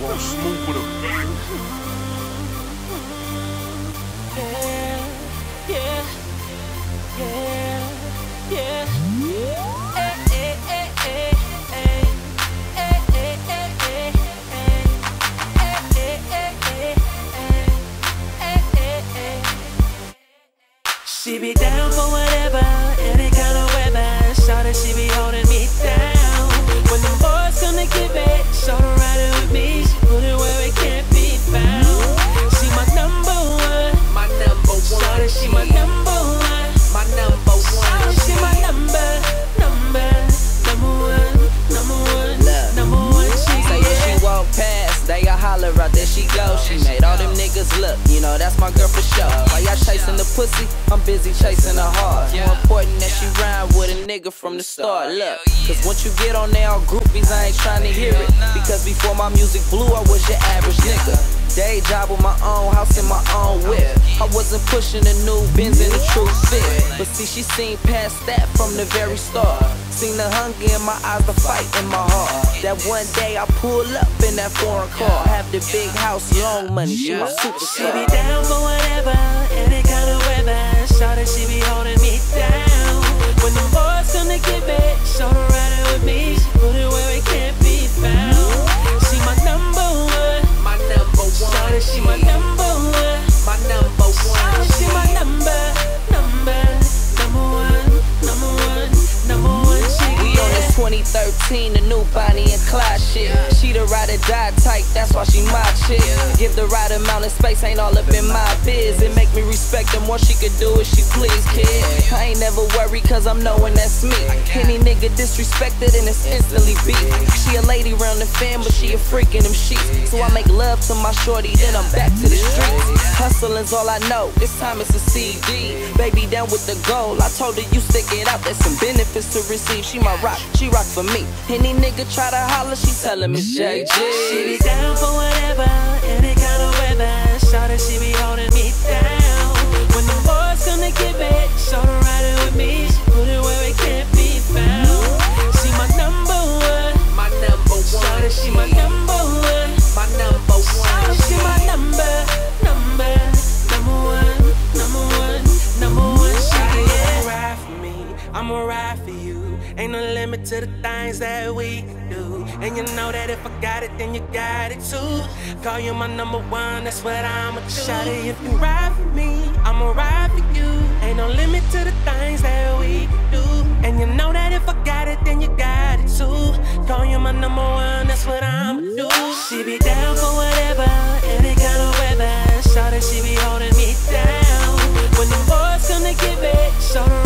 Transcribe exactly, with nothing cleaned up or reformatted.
won't smooth with her. Yeah, yeah, yeah, yeah. Hey, hey, hey, hey, hey. Hey, hey, hey, hey, hey. Hey, hey, hey, hey, hey. Hey, hey, hey. She be down for whatever, any kind of weather. Shawty, she be holding me down. When the boys come to get back, shawty riding with me. She put it where it can't be found. She my number one, My number one. shawty, she my number one. My number one. Shawty, she my number, number, number one, number one, Look. number one. She Say if she walk past, they a holler out, there she go. She made all them niggas look, you know that's my girl for sure. While y'all chasing the pussy, I'm busy chasing her heart. More important that she rhyme with a nigga from the start. Look, cause once you get on there, all groupies, I ain't trying to hear it. Because before my music blew, I was your average nigga. Day job with my own house and my own whip. I wasn't pushing the new Benz in the true fit. But see, she seen past that from the very start. Seen the hunger in my eyes, the fight in my heart. That one day I pull up in that foreign car. Have the big house, long money, she my She superstar. be down for whatever, any kind of weather. Shawty, she be holding me down. When the boys come to get back, shawty riding with me. She put it where it can't be found. She my number one, My number one. shawty, she my number one. My number one. Shawty, she my number, number, number one, number one, number one. She We on this twenty thirteen, the new Bonnie and Clyde shit. She the ride or die type, that's why she my chick. Give the right amount of space, ain't all up in my biz. It make me respect her more, she could do as she please, kid. I ain't never worried cause I'm knowing that's me. Any nigga disrespected and it's instantly beat. She a lady round the fam, but she a freak in them sheets. So I make love to my shorty, then I'm back to the streets. Hustling's all I know, this time it's a C D. Baby down with the goal, I told her you stick it out, there's some benefits to receive. She my rock, she rock for me. Any nigga try to holler, she tell him it's J G. She be down for whatever, any kind of weather. Shawty, she be holding me down. When the boys come to get back, shawty riding with me. She put it where it can't be found. She my number one, My number one. shawty, she my number one. My number one. Shawty, she my number, number, number one, number one, number one. Shawty, yeah, ride for me, I'ma ride for you. Ain't no limit to the things that we can do. And you know that if I got it, then you got it too. Call you my number one, that's what I'ma do. Shawty, if you ride for me, I'ma ride for you. Ain't no limit to the things that we can do. And you know that if I got it, then you got it too. Call you my number one, that's what I'ma do. She be down for whatever, any kind of weather. Shawty, she be holding me down. When the boys come to get back, shawty